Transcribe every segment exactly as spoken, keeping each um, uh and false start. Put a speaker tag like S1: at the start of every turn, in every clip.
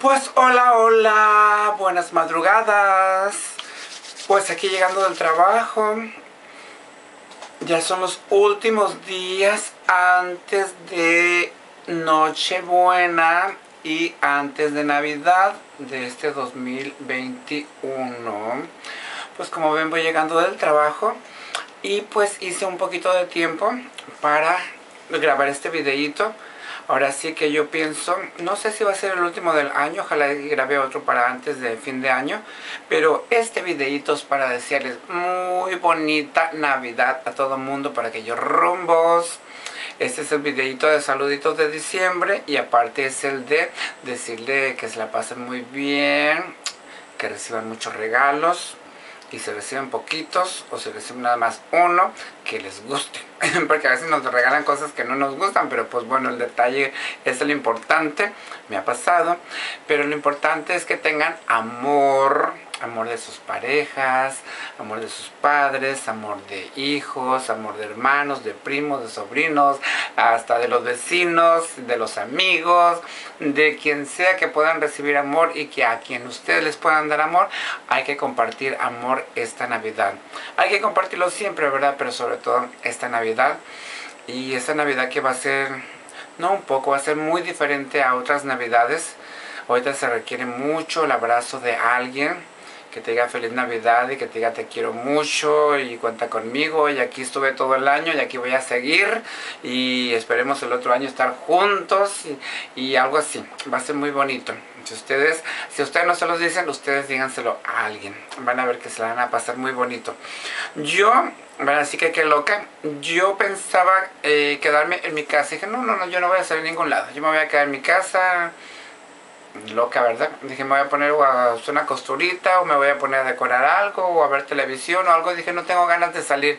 S1: Pues hola, hola, buenas madrugadas. Pues aquí llegando del trabajo. Ya son los últimos días antes de Nochebuena y antes de Navidad de este dos mil veintiuno. Pues como ven, voy llegando del trabajo y pues hice un poquito de tiempo para grabar este videíto. Ahora sí que yo pienso, no sé si va a ser el último del año, ojalá grabe otro para antes de fin de año, pero este videito es para desearles muy bonita Navidad a todo mundo, para aquellos rumbos. Este es el videito de saluditos de diciembre y aparte es el de decirle que se la pasen muy bien, que reciban muchos regalos. Y se reciben poquitos o se reciben nada más uno que les guste, porque a veces nos regalan cosas que no nos gustan, pero pues bueno, el detalle es lo importante. Me ha pasado, pero lo importante es que tengan amor, amor de sus parejas, amor de sus padres, amor de hijos, amor de hermanos, de primos, de sobrinos, hasta de los vecinos, de los amigos, de quien sea que puedan recibir amor, y que a quien ustedes les puedan dar amor, hay que compartir amor esta Navidad. Hay que compartirlo siempre, ¿verdad? Pero sobre todo esta Navidad. Y esta Navidad que va a ser, no un poco, va a ser muy diferente a otras Navidades. Ahorita se requiere mucho el abrazo de alguien que te diga feliz Navidad y que te diga te quiero mucho y cuenta conmigo y aquí estuve todo el año y aquí voy a seguir y esperemos el otro año estar juntos y, y algo así. Va a ser muy bonito. Si ustedes, si ustedes no se los dicen, ustedes díganselo a alguien. Van a ver que se la van a pasar muy bonito. Yo, bueno, así que qué loca. Yo pensaba eh, quedarme en mi casa. Y dije, no, no, no, yo no voy a salir a ningún lado. Yo me voy a quedar en mi casa. Loca, ¿verdad? Dije, me voy a poner a hacer una costurita, o me voy a poner a decorar algo, o a ver televisión o algo. Dije, no tengo ganas de salir.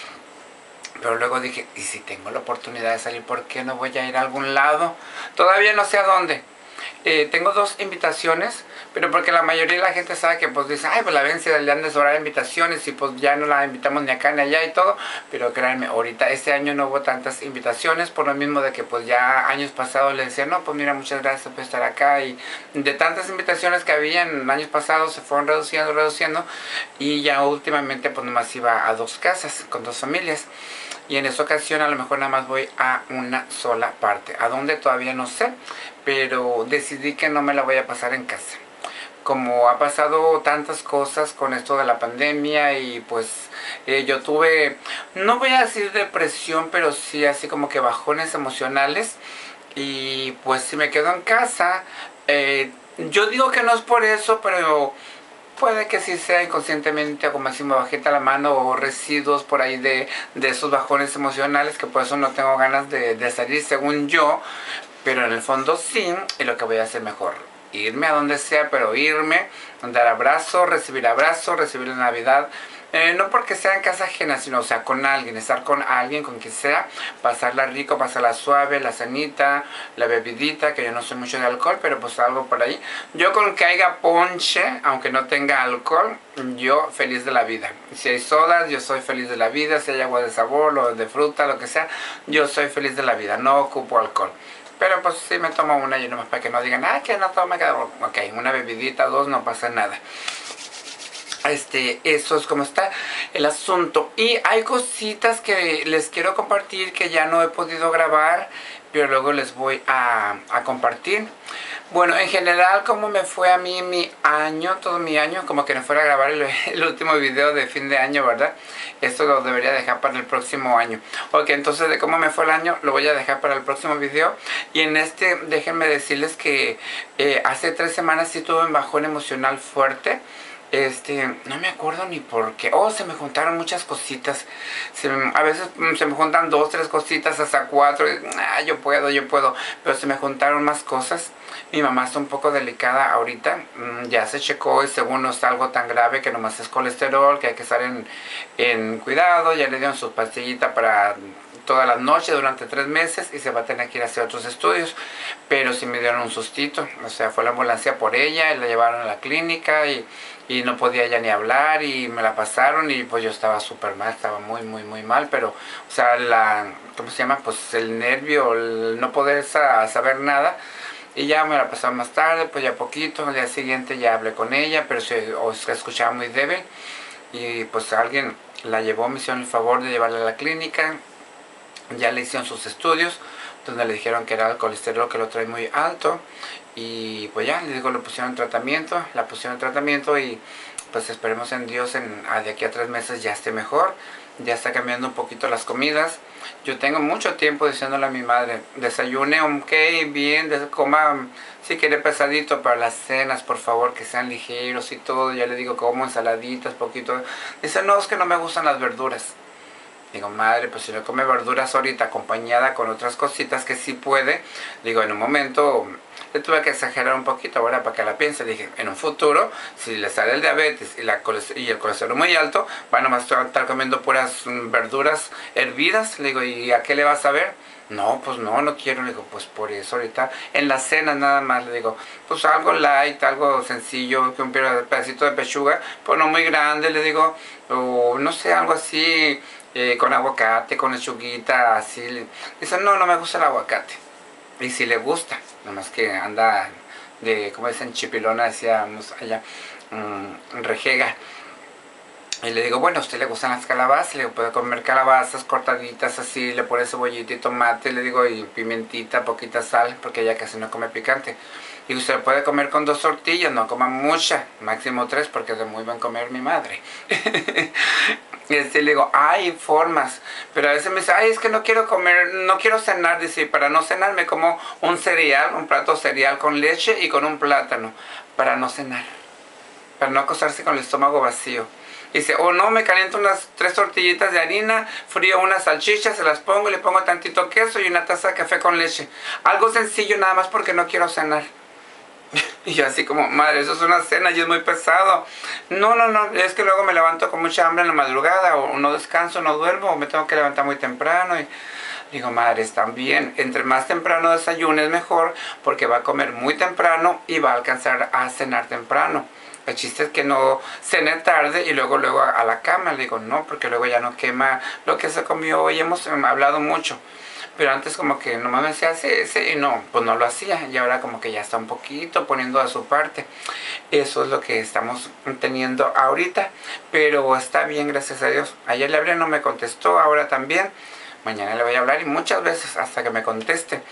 S1: Pero luego dije, ¿y si tengo la oportunidad de salir, por qué no voy a ir a algún lado? Todavía no sé a dónde. Eh, tengo dos invitaciones, pero porque la mayoría de la gente sabe que pues dice, ay, pues la Vencia le han de sobrar invitaciones y pues ya no la invitamos ni acá ni allá y todo. Pero créanme, ahorita este año no hubo tantas invitaciones, por lo mismo de que pues ya años pasados le decían, no, pues mira, muchas gracias por estar acá, y de tantas invitaciones que había en años pasados se fueron reduciendo, reduciendo, y ya últimamente pues nomás iba a dos casas con dos familias. Y en esta ocasión a lo mejor nada más voy a una sola parte. ¿A dónde? Todavía no sé, pero decidí que no me la voy a pasar en casa. Como ha pasado tantas cosas con esto de la pandemia y pues eh, yo tuve, no voy a decir depresión, pero sí así como que bajones emocionales. Y pues si me quedo en casa, eh, yo digo que no es por eso, pero puede que sí sea inconscientemente, como así me bajita la mano, o residuos por ahí de, de esos bajones emocionales, que por eso no tengo ganas de, de salir según yo. Pero en el fondo sí, y lo que voy a hacer mejor, irme a donde sea, pero irme, dar abrazos, recibir abrazos, recibir la Navidad. Eh, no porque sea en casa ajena, sino, o sea, con alguien, estar con alguien, con quien sea, pasarla rico, pasarla suave, la cenita, la bebidita, que yo no soy mucho de alcohol, pero pues algo por ahí. Yo con que haya ponche, aunque no tenga alcohol, yo feliz de la vida. Si hay sodas, yo soy feliz de la vida. Si hay agua de sabor o de fruta, lo que sea, yo soy feliz de la vida, no ocupo alcohol. Pero pues sí me tomo una y nomás para que no digan, ah, que no toma, que... ok, una bebidita, dos, no pasa nada. Este, eso es como está el asunto. Y hay cositas que les quiero compartir que ya no he podido grabar, pero luego les voy a, a compartir. Bueno, en general, como me fue a mí mi año, todo mi año, como que no fuera a grabar el, el último video de fin de año, ¿verdad? Esto lo debería dejar para el próximo año. Ok, entonces de cómo me fue el año, lo voy a dejar para el próximo video. Y en este, déjenme decirles que eh, hace tres semanas sí tuve un bajón emocional fuerte. Este, no me acuerdo ni por qué. Oh, se me juntaron muchas cositas. Se me, a veces se me juntan dos, tres cositas, hasta cuatro. Ah, yo puedo, yo puedo. Pero se me juntaron más cosas. Mi mamá está un poco delicada ahorita. Ya se checó y según no está algo tan grave, que nomás es colesterol, que hay que estar en, en cuidado. Ya le dieron su pastillita para todas las noches durante tres meses y se va a tener que ir a hacer otros estudios. Pero sí me dieron un sustito. O sea, fue la ambulancia por ella y la llevaron a la clínica y... y no podía ya ni hablar y me la pasaron y pues yo estaba súper mal, estaba muy muy muy mal, pero o sea, la, ¿cómo se llama? Pues el nervio, el no poder sa saber nada, Y ya me la pasaron más tarde, pues ya poquito, al día siguiente ya hablé con ella, pero se, o se escuchaba muy débil. Y pues alguien la llevó, me hicieron el favor de llevarla a la clínica. Ya le hicieron sus estudios, donde le dijeron que era el colesterol que lo trae muy alto. Y pues ya, le digo, le pusieron tratamiento, la pusieron tratamiento y pues esperemos en Dios en, a de aquí a tres meses ya esté mejor. Ya está cambiando un poquito las comidas. Yo tengo mucho tiempo diciéndole a mi madre, desayune, ok, bien, des coma, si quiere pesadito, para las cenas, por favor, que sean ligeros y todo. Ya le digo, como ensaladitas, poquito. Dice, no, es que no me gustan las verduras. Digo, madre, pues si no come verduras ahorita acompañada con otras cositas que sí puede. Digo, en un momento le tuve que exagerar un poquito ahora para que la piense. Dije, en un futuro, si le sale el diabetes y, la y el colesterol muy alto, va nomás a estar comiendo puras verduras hervidas. Le digo, ¿y a qué le vas a ver? No, pues no, no quiero. Le digo, pues por eso ahorita en la cena nada más. Le digo, pues algo light, algo sencillo, que un pedacito de pechuga, pues no muy grande. Le digo, o no sé, algo así. Eh, con aguacate, con lechuguita, así. Dice, no, no me gusta el aguacate. Y si le gusta, nomás que anda de, como dicen, chipilona, decíamos allá, mmm, rejega. Y le digo, bueno, ¿a usted le gustan las calabazas? Le digo, puede comer calabazas cortaditas así, le pone cebollita y tomate, le digo, y pimentita, poquita sal, porque ella casi no come picante. Y usted puede comer con dos tortillas, no coma mucha, máximo tres, porque es de muy buen comer mi madre. Y este, le digo, hay formas, pero a veces me dice, ay, es que no quiero comer, no quiero cenar, dice, para no cenar me como un cereal, un plato de cereal con leche y con un plátano, para no cenar, para no acostarse con el estómago vacío. Y dice, o oh, no, me caliento unas tres tortillitas de harina, frío unas salchichas, se las pongo, le pongo tantito queso y una taza de café con leche. Algo sencillo nada más porque no quiero cenar. Y yo así como, madre, eso es una cena y es muy pesado. No, no, no, es que luego me levanto con mucha hambre en la madrugada, o no descanso, no duermo, o me tengo que levantar muy temprano. Y digo, madre, están bien, entre más temprano desayune es mejor, porque va a comer muy temprano y va a alcanzar a cenar temprano. El chiste es que no cene tarde y luego luego a la cama. Le digo, no, porque luego ya no quema lo que se comió hoy. Hemos hablado mucho. Pero antes como que nomás me decía, sí, sí, y no, pues no lo hacía. Y ahora como que ya está un poquito poniendo a su parte. Eso es lo que estamos teniendo ahorita. Pero está bien, gracias a Dios. Ayer le hablé, no me contestó, ahora también. Mañana le voy a hablar y muchas veces hasta que me conteste.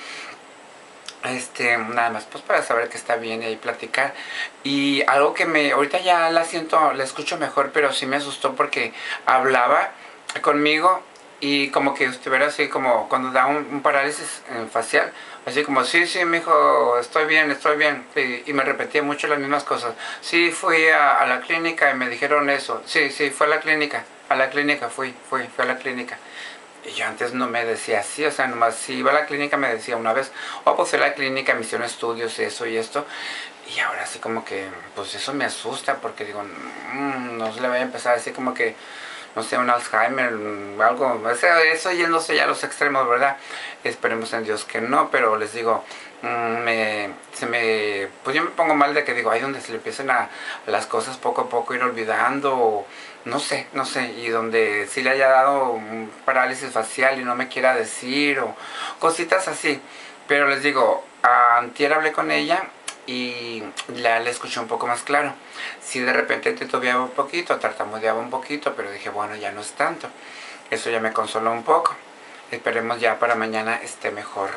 S1: Este, nada más pues para saber que está bien y ahí platicar. Y algo que me, ahorita ya la siento, la escucho mejor, pero sí me asustó porque hablaba conmigo y como que estuviera así como cuando da un, un parálisis eh, facial, así como, sí, sí, mijo, estoy bien, estoy bien, y, y me repetía mucho las mismas cosas. Sí, fui a, a la clínica y me dijeron eso, sí, sí, fue a la clínica, a la clínica fui, fui, fui a la clínica. Y yo antes no me decía así, o sea, nomás si iba a la clínica me decía una vez, oh, pues fui a la clínica, me hicieron estudios, eso y esto. Y ahora sí como que, pues eso me asusta, porque digo, mmm, no se le vaya a empezar así como que, no sé, un Alzheimer, algo, o sea, eso yéndose ya a los extremos, ¿verdad? Esperemos en Dios que no, pero les digo, mmm, me, se me, pues yo me pongo mal de que digo, ay, donde se le empiecen a, a las cosas poco a poco ir olvidando, o, no sé, no sé, y donde sí le haya dado un parálisis facial y no me quiera decir, o cositas así. Pero les digo, antier hablé con ella y la, la escuché un poco más claro. Sí, de repente titubeaba un poquito, tartamudeaba un poquito, pero dije, bueno, ya no es tanto. Eso ya me consoló un poco. Esperemos ya para mañana esté mejor.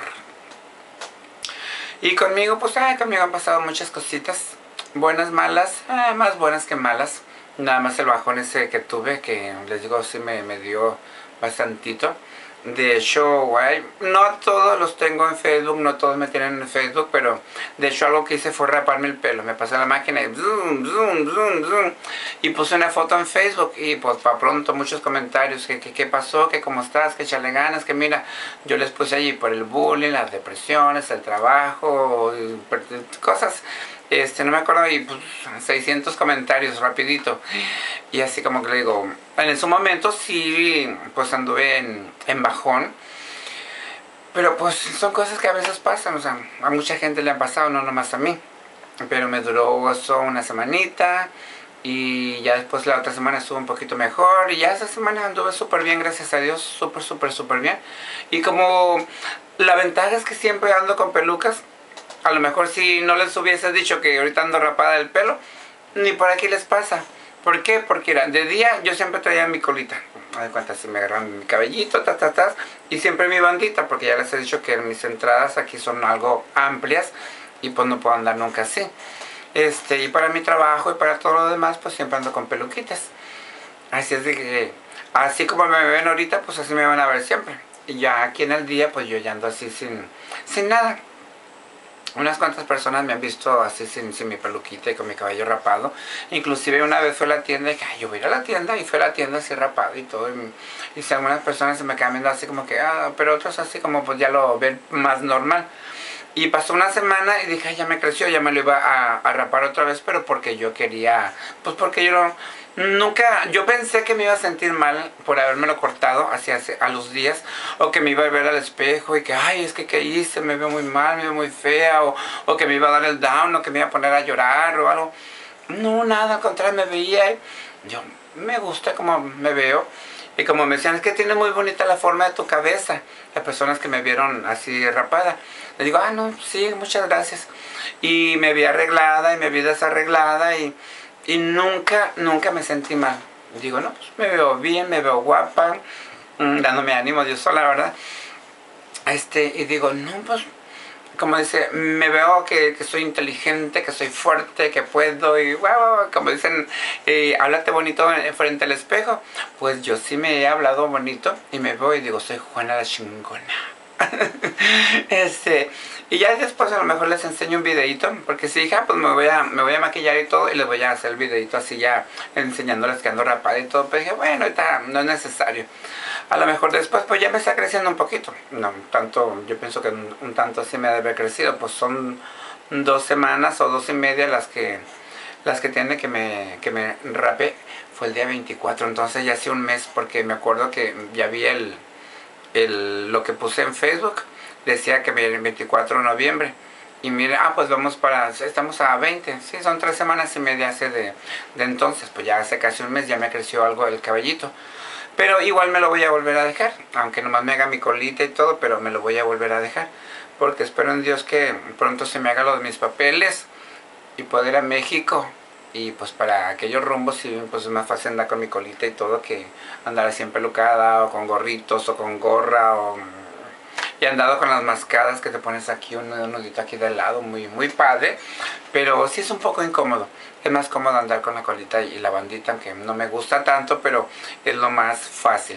S1: Y conmigo, pues, ay, conmigo han pasado muchas cositas. Buenas, malas, eh, más buenas que malas. Nada más el bajón ese que tuve, que les digo, sí me, me dio bastantito. De hecho, güey, no todos los tengo en Facebook, no todos me tienen en Facebook, pero de hecho algo que hice fue raparme el pelo. Me pasé la máquina y zoom, zoom, zoom, zoom. Y puse una foto en Facebook y pues para pronto muchos comentarios, que qué pasó, que cómo estás, que echarle ganas, que mira, yo les puse allí por el bullying, las depresiones, el trabajo, cosas. Este, no me acuerdo, y pues seiscientos comentarios rapidito. Y así como que le digo, en su momento sí, pues anduve en, en bajón. Pero pues son cosas que a veces pasan, o sea, a mucha gente le han pasado, no nomás a mí. Pero me duró eso una semanita. Y ya después la otra semana estuvo un poquito mejor. Y ya esa semana anduve súper bien, gracias a Dios, súper, súper, súper bien. Y como la ventaja es que siempre ando con pelucas, a lo mejor si no les hubiese dicho que ahorita ando rapada del pelo, ni por aquí les pasa. ¿Por qué? Porque era, de día yo siempre traía mi colita. A ver cuántas se me agarran mi cabellito, ta, ta, ta, y siempre mi bandita, porque ya les he dicho que mis entradas aquí son algo amplias y pues no puedo andar nunca así. Este, y para mi trabajo y para todo lo demás, pues siempre ando con peluquitas. Así es de que, así como me ven ahorita, pues así me van a ver siempre. Y ya aquí en el día, pues yo ya ando así sin, sin nada. Unas cuantas personas me han visto así sin, sin mi peluquita y con mi cabello rapado. Inclusive una vez fue a la tienda y dije, ay, yo voy a ir a la tienda. Y fue a la tienda así rapado y todo. Y, y si algunas personas se me quedan viendo así como que, ah, pero otros así como pues ya lo ven más normal. Y pasó una semana y dije, ay, ya me creció, ya me lo iba a, a rapar otra vez, pero porque yo quería, pues porque yo no, nunca, yo pensé que me iba a sentir mal por habérmelo cortado hacia a los días, o que me iba a ver al espejo y que, ay, es que qué hice, me veo muy mal, me veo muy fea, o, o que me iba a dar el down, o que me iba a poner a llorar o algo. No, nada, al contrario, me veía y yo me gusta como me veo. Y como me decían, es que tiene muy bonita la forma de tu cabeza. Las personas que me vieron así rapada. Les digo, ah, no, sí, muchas gracias. Y me vi arreglada y me vi desarreglada y, y nunca, nunca me sentí mal. Digo, no, pues me veo bien, me veo guapa, mmm, dándome ánimo yo sola, ¿verdad? Este, y digo, no, pues, como dice, me veo que, que soy inteligente, que soy fuerte, que puedo y wow, como dicen, eh, háblate bonito frente al espejo. Pues yo sí me he hablado bonito y me veo y digo, soy Juana la chingona. este, y ya después a lo mejor les enseño un videito, porque si hija, pues me voy a, me voy a maquillar y todo y les voy a hacer el videito así ya enseñándoles que ando rapada y todo. Pero dije, bueno, ahorita no es necesario. A lo mejor después pues ya me está creciendo un poquito. No, tanto, yo pienso que un, un tanto así me debe haber crecido. Pues son dos semanas o dos y media las que las que tiene que me, que me rape. Fue el día veinticuatro, entonces ya hace un mes, porque me acuerdo que ya vi el, el lo que puse en Facebook. Decía que el veinticuatro de noviembre. Y mire, ah, pues vamos para, estamos a veinte, sí, son tres semanas y media hace de, de entonces. Pues ya hace casi un mes ya me creció algo el cabellito. Pero igual me lo voy a volver a dejar, aunque nomás me haga mi colita y todo, pero me lo voy a volver a dejar. Porque espero en Dios que pronto se me haga lo de mis papeles y poder ir a México. Y pues para aquellos rumbos sí, pues es más fácil andar con mi colita y todo que andar así empelucada o con gorritos o con gorra o... Y he andado con las mascadas que te pones aquí, un, un nudito aquí de lado, muy, muy padre. Pero sí es un poco incómodo. Es más cómodo andar con la colita y la bandita, aunque no me gusta tanto, pero es lo más fácil.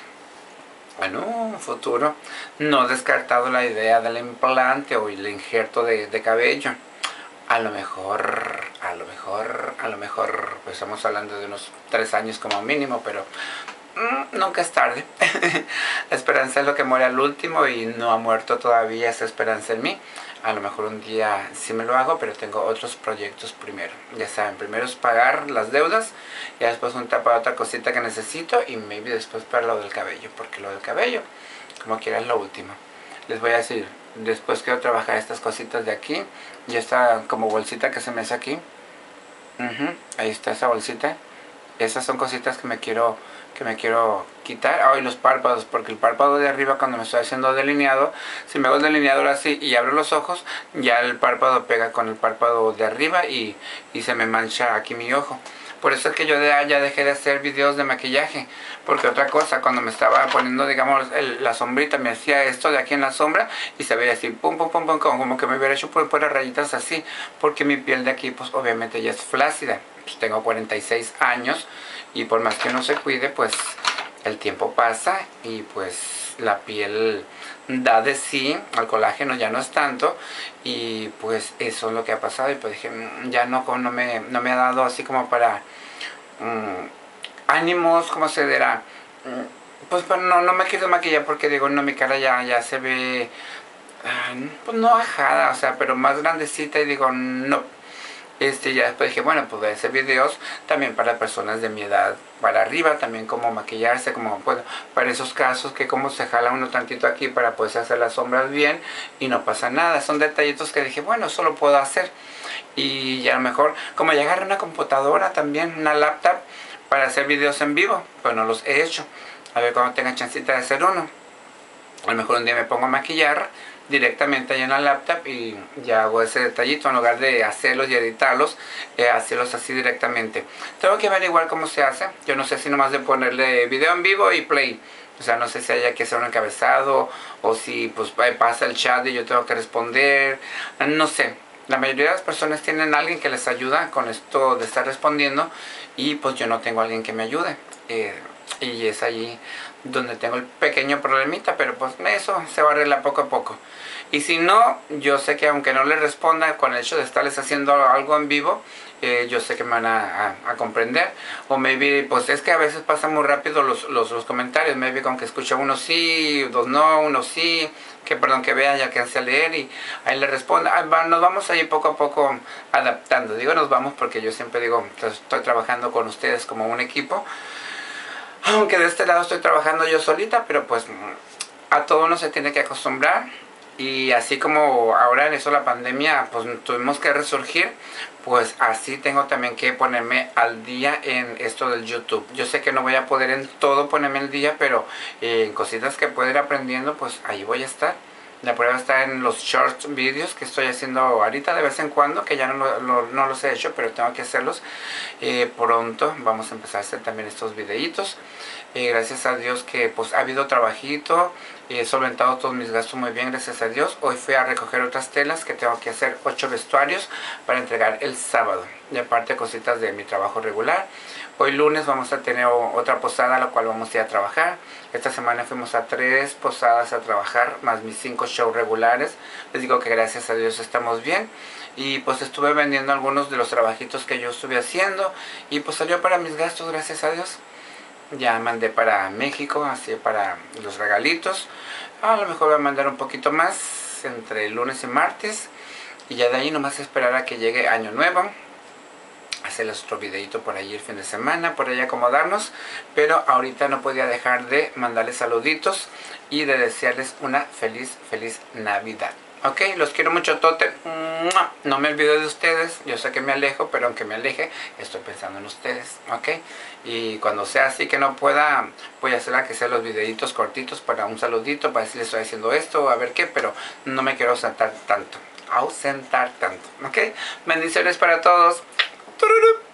S1: Bueno, futuro, no he descartado la idea del implante o el injerto de, de cabello. A lo mejor, a lo mejor, a lo mejor, pues estamos hablando de unos tres años como mínimo, pero mmm, nunca es tarde. La esperanza es lo que muere al último y no ha muerto todavía esa esperanza en mí. A lo mejor un día sí me lo hago, pero tengo otros proyectos primero. Ya saben, primero es pagar las deudas, y después un para otra cosita que necesito y maybe después para lo del cabello, porque lo del cabello, como quiera, es lo último. Les voy a decir, después quiero trabajar estas cositas de aquí, y esta como bolsita que se me hace aquí. Uh-huh, ahí está esa bolsita. Esas son cositas que me quiero que me quiero quitar. Ah, y los párpados, porque el párpado de arriba cuando me estoy haciendo delineado, si me hago el delineador así y abro los ojos, ya el párpado pega con el párpado de arriba y, y se me mancha aquí mi ojo. Por eso es que yo de, ya dejé de hacer videos de maquillaje. Porque otra cosa, cuando me estaba poniendo, digamos, el, la sombrita, me hacía esto de aquí en la sombra y se veía así, pum, pum, pum, pum, como que me hubiera hecho por, por rayitas así. Porque mi piel de aquí, pues obviamente ya es flácida. Pues tengo cuarenta y seis años y por más que no se cuide, pues el tiempo pasa y pues la piel da de sí, el colágeno ya no es tanto y pues eso es lo que ha pasado. Y pues dije, ya no, no, me, no me ha dado así como para um, ánimos, ¿cómo se dirá? Pues, pues no, no me quiero maquillar porque digo, no, mi cara ya, ya se ve, uh, pues no ajada, o sea, pero más grandecita y digo, no. Este, ya después dije, bueno, pues voy a hacer videos también para personas de mi edad para arriba, también cómo maquillarse, como puedo, para esos casos que como se jala uno tantito aquí para poder hacer las sombras bien y no pasa nada. Son detallitos que dije, bueno, eso lo puedo hacer. Y ya a lo mejor, como ya agarré una computadora también, una laptop, para hacer videos en vivo, pues no los he hecho. A ver cuando tenga chancita de hacer uno. A lo mejor un día me pongo a maquillar directamente ahí en la laptop y ya hago ese detallito en lugar de hacerlos y editarlos, eh, hacerlos así directamente. Tengo que averiguar cómo se hace. Yo no sé si nomás de ponerle video en vivo y play. O sea, no sé si haya que hacer un encabezado o si pues pasa el chat y yo tengo que responder. No sé. La mayoría de las personas tienen a alguien que les ayuda con esto de estar respondiendo y pues yo no tengo a alguien que me ayude. Eh, y es allí donde tengo el pequeño problemita, pero pues eso se va a arreglar poco a poco. Y si no, yo sé que aunque no les responda con el hecho de estarles haciendo algo en vivo, eh, yo sé que me van a, a, a comprender. O maybe, pues es que a veces pasan muy rápido los, los, los comentarios. Maybe con que escucha uno sí, dos no, uno sí, que perdón, que vea, ya alcance a leer y ahí le responda. Nos vamos a ir poco a poco adaptando. Digo nos vamos porque yo siempre digo, estoy trabajando con ustedes como un equipo. Aunque de este lado estoy trabajando yo solita, pero pues a todo uno se tiene que acostumbrar. Y así como ahora en eso la pandemia, pues tuvimos que resurgir, pues así tengo también que ponerme al día en esto del YouTube. Yo sé que no voy a poder en todo ponerme al día, pero eh, en cositas que puedo ir aprendiendo, pues ahí voy a estar. La prueba está en los short videos que estoy haciendo ahorita de vez en cuando, que ya no, lo, lo, no los he hecho, pero tengo que hacerlos. Eh, pronto vamos a empezar a hacer también estos videitos. Eh, gracias a Dios que pues ha habido trabajito, he solventado todos mis gastos muy bien, gracias a Dios. Hoy fui a recoger otras telas que tengo que hacer, ocho vestuarios para entregar el sábado. Y aparte cositas de mi trabajo regular. Hoy lunes vamos a tener otra posada a la cual vamos a ir a trabajar. Esta semana fuimos a tres posadas a trabajar, más mis cinco shows regulares. Les digo que gracias a Dios estamos bien. Y pues estuve vendiendo algunos de los trabajitos que yo estuve haciendo. Y pues salió para mis gastos, gracias a Dios. Ya mandé para México, así para los regalitos. A lo mejor voy a mandar un poquito más entre lunes y martes. Y ya de ahí nomás esperar a que llegue Año Nuevo. Hacerles otro videito por ahí el fin de semana, por ahí acomodarnos. Pero ahorita no podía dejar de mandarles saluditos y de desearles una feliz, feliz Navidad. Ok, los quiero mucho, Tote. No me olvido de ustedes. Yo sé que me alejo, pero aunque me aleje, estoy pensando en ustedes. Ok, y cuando sea así que no pueda, voy a hacer a que sean los videitos cortitos para un saludito, para decirles estoy haciendo esto, a ver qué, pero no me quiero ausentar tanto. Ausentar tanto. Ok, bendiciones para todos. ¡Tururú!